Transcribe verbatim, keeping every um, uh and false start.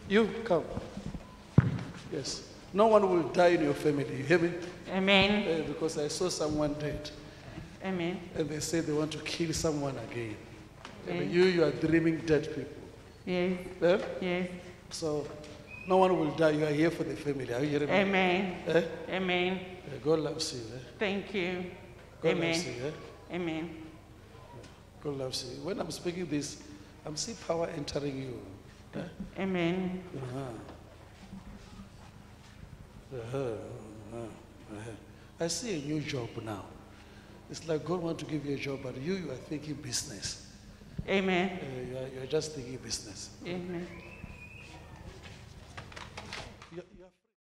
You, come. Yes. No one will die in your family. You hear me? Amen. Uh, because I saw someone dead. Amen. And they say they want to kill someone again. Yes. And you, you are dreaming dead people. Yes. Eh? Yes. So, no one will die. You are here for the family. Are you hearing me? Amen. Eh? Amen. Uh, God loves you. Eh? Thank you. God Amen. loves you. Eh? Amen. God loves you. When I'm speaking this, I'm seeing power entering you. Eh? Amen. Uh-huh. Uh-huh. Uh-huh. Uh-huh. I see a new job now. It's like God wants to give you a job, but you, you are thinking business. Amen. Uh, you, are, you are just thinking business. Amen. You, you are